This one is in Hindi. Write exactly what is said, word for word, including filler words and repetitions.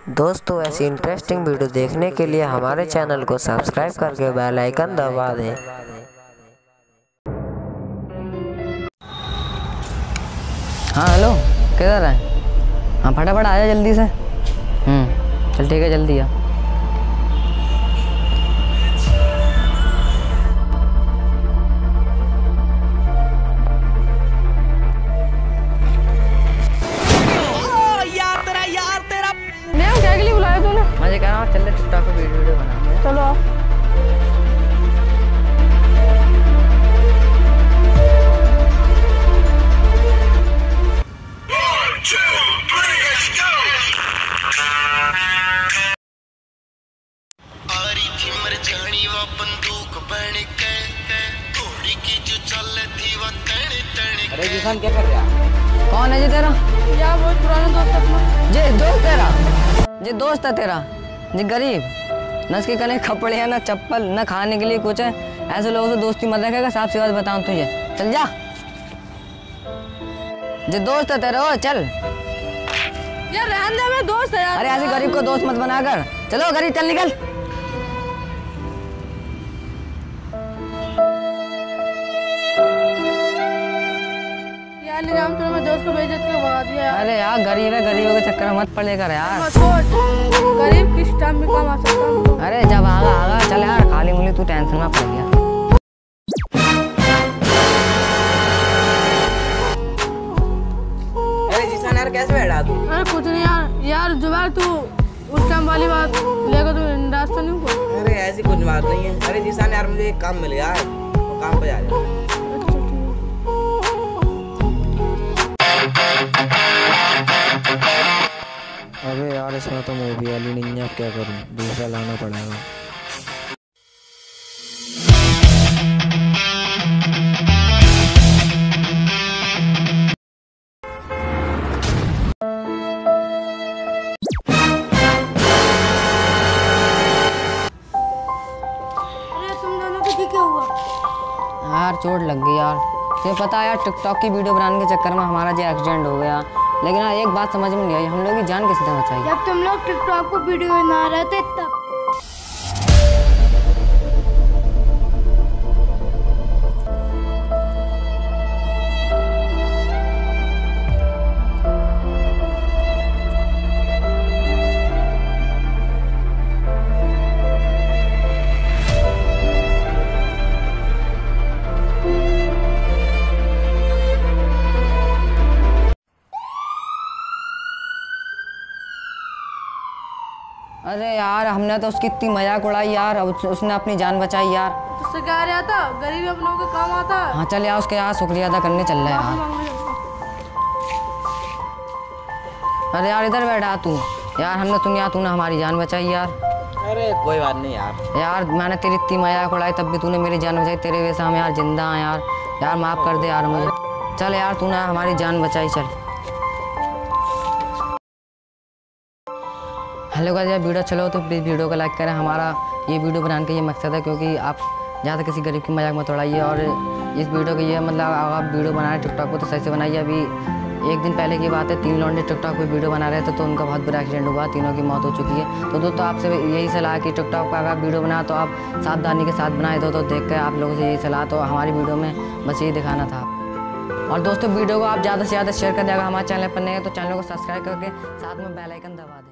दोस्तों ऐसी इंटरेस्टिंग वीडियो देखने के लिए हमारे चैनल को सब्सक्राइब करके बेल आइकन दबा दें। हाँ हेलो, किधर है? हाँ फटाफट आ जा जल्दी से। हम्म चल ठीक है, जल्दी आ। क्या के लिए बुलाया तूने? मुझे कह रहा हूँ चल टिकटॉक पे वीडियो वीडियो बनाएंगे। चलो अरे निज़ाम क्या कर रहा है? कौन है जी तेरा? यार बहुत पुराना दोस्त है। जी दोस्त तेरा? जी दोस्त है तेरा? जी गरीब, न इसके कने कपड़े हैं, न चप्पल, न खाने के लिए कुछ है। ऐसे लोगों से दोस्ती मत रखेगा, साफ सी बात बताऊं तुझे। चल जा। जी दोस्त है तेरा, ओ चल। यार रहने दे, मेरा दोस्त है यार। अरे ऐसे गरीब को दोस्त मत बनाकर। चलो गरीब चल निकल। यार निजाम तूने मेरे दोस्त को बेइज्जत करके भगा दिया यार। अरे यार गरीब है, गरीबों के चक्कर में मत पड़ेगा यार। मत सोच, गरीब किस टाइम में काम आ सकता है। अरे जब आगा आगा चल यार, खाली मुली तू टेंशन में पड़ गया। अरे जिसान यार कैसे बैठा तू? अरे कुछ नहीं यार। यार जुबैर तू उस टाइम वाली बात लेकर तू इंदाज तो नहीं हुआ? अरे ऐसी कुछ बात नहीं है। अरे जिसान यार मुझे एक काम मिल गया है, तो काम पे जा रहा है। अबे यार इसमें तो मूवी वाली नहीं है, अब क्या करूं, दूसरा लाना पड़ेगा। अरे तुम दोनों को क्या हुआ? यार चोट लग गई यार। तुझे पता है यार, टिकटॉक की वीडियो बनाने के चक्कर में हमारा जो एक्सीडेंट हो गया। लेकिन यार एक बात समझ में नहीं आई, हम लोग की जान किसने बचाई? जब तुम लोग टिकटॉक पर वीडियो बना रहे थे तब। अरे यार हमने तो उसकी इतनी मजाक उड़ाई यार, अब उस, उसने अपनी जान बचाई यार। तुझसे क्या रहा था, गरीब अपनों के काम आता है। हाँ चल यार, उसके यार शुक्रिया अदा करने चल रहा है यार। अरे यार इधर बैठा तू यार, हमने सुन यार तूने हमारी जान बचाई यार। अरे कोई बात नहीं यार। यार मैंने तेरी इतनी मजाक उड़ाई तब भी तूने मेरी जान बचाई। तेरे वजह से हम यार जिंदा हैं यार। यार माफ़ कर दे यार मुझे। चल यार तूने हमारी जान बचाई, चल। हेलो गाइस, यार वीडियो चलो तो प्लीज़ वीडियो को लाइक करें। हमारा ये वीडियो बनाने का ये मकसद है क्योंकि आप ज़्यादा किसी गरीब की मजाक मत उड़ाइए। और इस वीडियो को ये मतलब आप वीडियो बना रहे टिकटॉक पे तो सही से बनाइए। अभी एक दिन पहले की बात है, तीन लौंडे टिकटॉक पे वीडियो बना रहे थे तो उनका बहुत बुरा एक्सीडेंट हुआ, तीनों की मौत हो चुकी है। तो दोस्तों आपसे यही सलाह है कि टिकटॉक पर अगर आप वीडियो बनाए तो आप सावधानी के साथ बनाए दो। तो देख कर आप लोगों से यही सलाह, तो हमारी वीडियो में बस यही दिखाना था। और दोस्तों वीडियो को आप ज़्यादा से ज़्यादा शेयर कर दें। अगर हमारे चैनल पर नहीं है तो चैनल को सब्सक्राइब करके साथ में बेल आइकन दबा दें।